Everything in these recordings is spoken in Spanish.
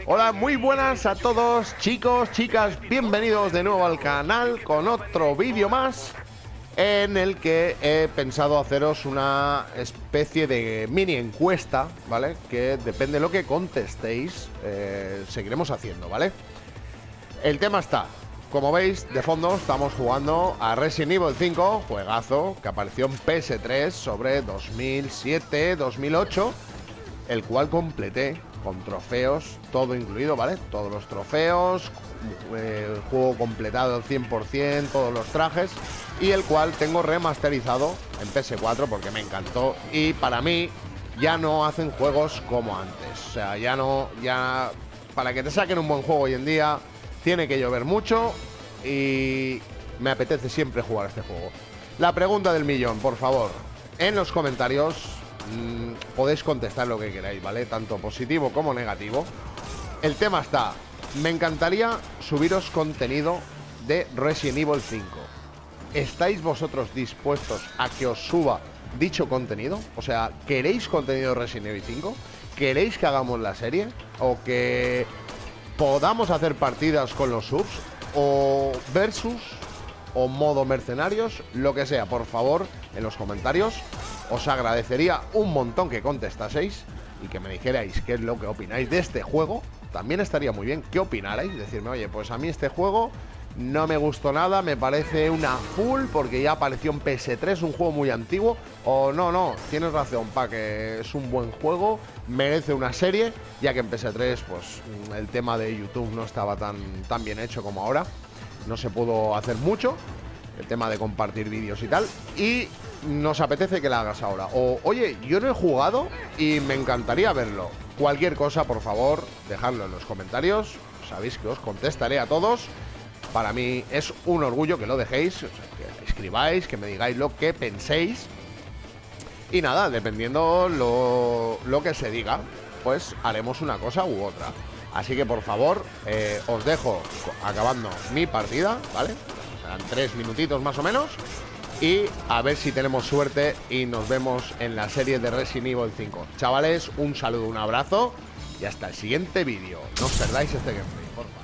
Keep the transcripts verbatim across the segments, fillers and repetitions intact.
Hola, muy buenas a todos, chicos, chicas, bienvenidos de nuevo al canal con otro vídeo más en el que he pensado haceros una especie de mini encuesta, ¿vale? Que depende de lo que contestéis, eh, seguiremos haciendo, ¿vale? El tema está, como veis, de fondo estamos jugando a Resident Evil cinco, juegazo que apareció en P S tres sobre dos mil siete, dos mil ocho, el cual completé con trofeos, todo incluido, ¿vale? Todos los trofeos, eh, el juego completado al cien por cien, todos los trajes, y el cual tengo remasterizado en P S cuatro porque me encantó y para mí ya no hacen juegos como antes. O sea, ya no, ya para que te saquen un buen juego hoy en día tiene que llover mucho y me apetece siempre jugar este juego. La pregunta del millón, por favor, en los comentarios mmm, podéis contestar lo que queráis, ¿vale? Tanto positivo como negativo. El tema está, me encantaría subiros contenido de Resident Evil cinco. ¿Estáis vosotros dispuestos a que os suba dicho contenido? O sea, ¿queréis contenido de Resident Evil cinco? ¿Queréis que hagamos la serie? ¿O que podamos hacer partidas con los subs? ¿O versus? ¿O modo mercenarios? Lo que sea, por favor, en los comentarios. Os agradecería un montón que contestaseis y que me dijerais qué es lo que opináis de este juego. También estaría muy bien que opinarais, decirme, oye, pues a mí este juego no me gustó nada, me parece una full porque ya apareció en P S tres, un juego muy antiguo. O no, no, tienes razón, pa, que es un buen juego, merece una serie, ya que en P S tres pues el tema de YouTube no estaba tan, tan bien hecho como ahora. No se pudo hacer mucho, el tema de compartir vídeos y tal, y nos apetece que la hagas ahora. O, oye, yo no he jugado y me encantaría verlo. Cualquier cosa, por favor, dejadlo en los comentarios. Sabéis que os contestaré a todos. Para mí es un orgullo que lo dejéis, o sea, que escribáis, que me digáis lo que penséis. Y nada, dependiendo lo, lo que se diga, pues haremos una cosa u otra. Así que por favor, eh, os dejo acabando mi partida, ¿vale? Serán tres minutitos más o menos. Y a ver si tenemos suerte y nos vemos en la serie de Resident Evil cinco. Chavales, un saludo, un abrazo y hasta el siguiente vídeo. No os perdáis este gameplay, por favor.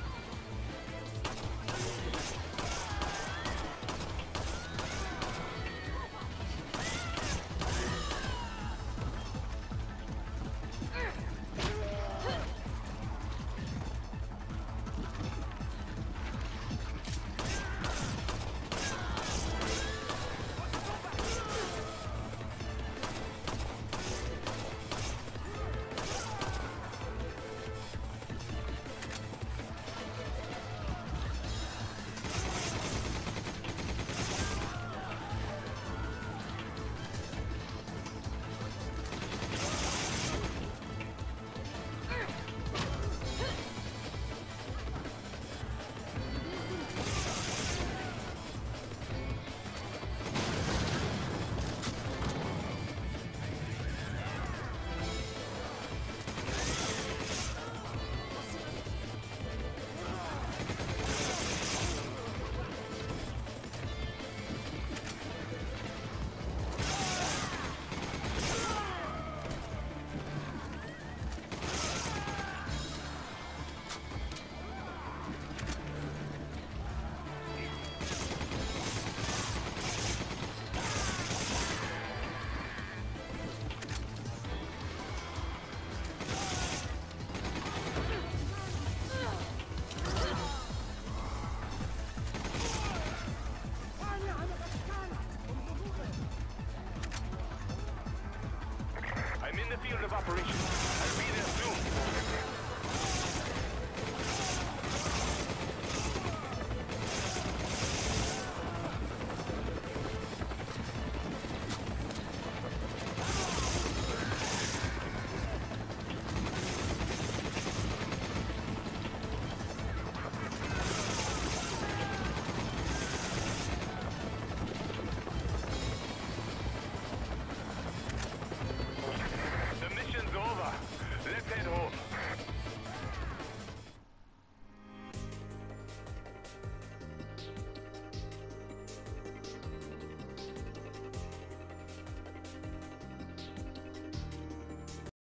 I'm in the field of operations.